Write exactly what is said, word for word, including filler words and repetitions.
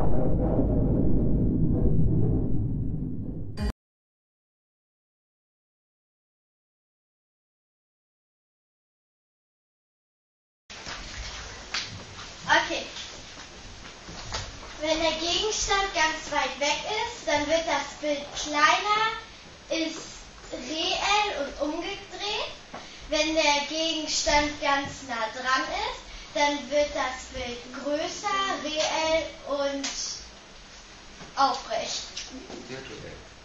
Okay. Wenn der Gegenstand ganz weit weg ist, dann wird das Bild kleiner, ist reell und umgedreht. Wenn der Gegenstand ganz nah dran ist, dann wird das Bild größer, reell und aufrecht. Virtuell.